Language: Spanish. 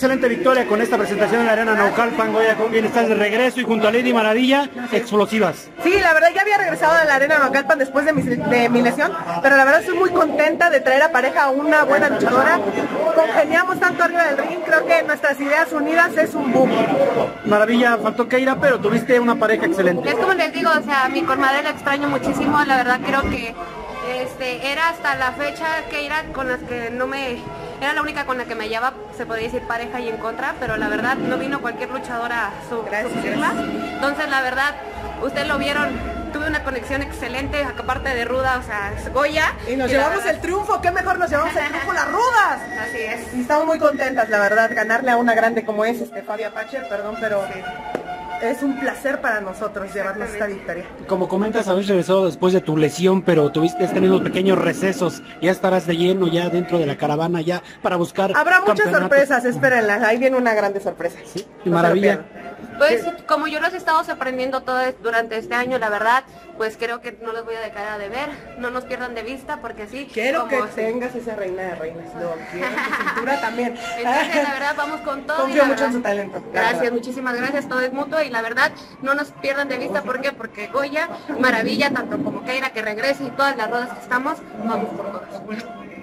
excelente victoria con esta presentación en la Arena Naucalpan. Goya, ¿cómo bien estás de regreso? Y junto a Lady Maravilla, explosivas. Sí, la verdad ya había regresado a la Arena Naucalpan después de mi lesión, pero la verdad estoy muy contenta de traer a pareja a una buena luchadora. Congeniamos tanto arriba del ring, creo que nuestras ideas unidas es un boom. Maravilla, faltó Keira, pero tuviste una pareja excelente. Es como les digo, o sea, mi comadre la extraño muchísimo, la verdad creo que era hasta la fecha Keira con las que no me... Era la única con la que me llevaba, se podría decir, pareja y en contra, pero la verdad no vino cualquier luchadora a suplirla. Entonces la verdad, ustedes lo vieron, tuve una conexión excelente, aparte de ruda, o sea, es Goya. Y nos llevamos el triunfo, qué mejor nos llevamos el triunfo las rudas. Así es. Y estamos muy contentas, la verdad, ganarle a una grande como es Fabi Apache, perdón, pero... Sí. Es un placer para nosotros llevarnos esta victoria. Como comentas, habéis regresado después de tu lesión, pero has tenido pequeños recesos. Ya estarás de lleno ya dentro de la caravana ya para buscar. Habrá muchas sorpresas, espérenlas. Ahí viene una grande sorpresa. Sí, maravilla. Pues como yo los he estado sorprendiendo todo durante este año, la verdad, pues creo que no los voy a dejar de ver, no nos pierdan de vista porque sí. Quiero que tengas esa reina de reinas, lo quiero, tu cintura también. Entonces la verdad vamos con todo. Confío mucho en su talento. Gracias, muchísimas gracias, todo es mutuo y la verdad no nos pierdan de vista, ¿por qué? Porque Goya, Maravilla, tanto como Keira que regrese y todas las ruedas que estamos, vamos por todas.